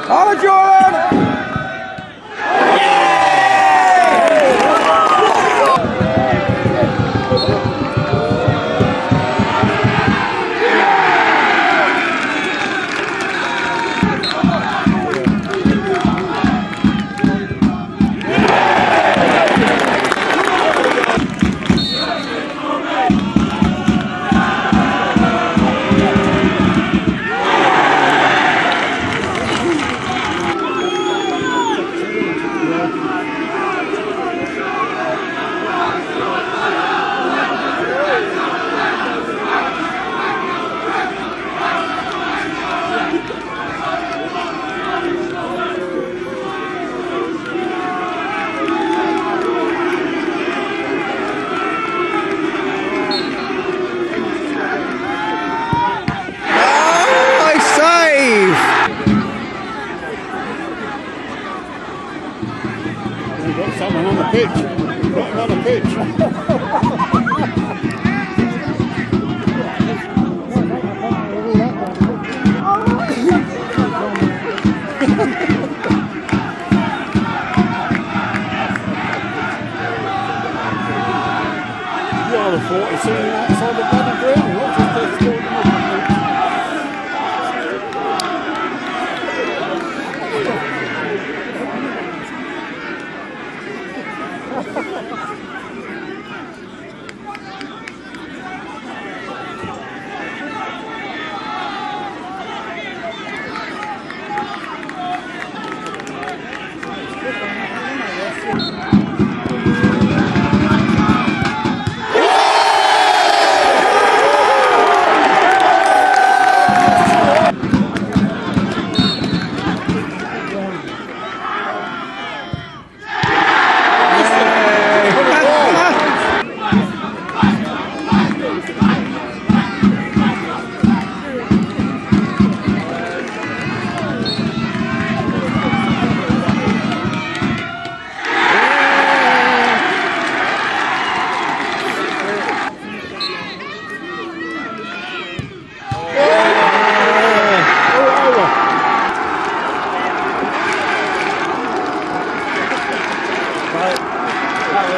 Oh, Jordan! We've got someone on the pitch. Right on the pitch. You ought to have thought you'd seen him outside the bloody ground, not just there scoring on the pitch.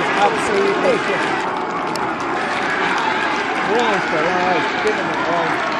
Absolutely. Right, give him it on.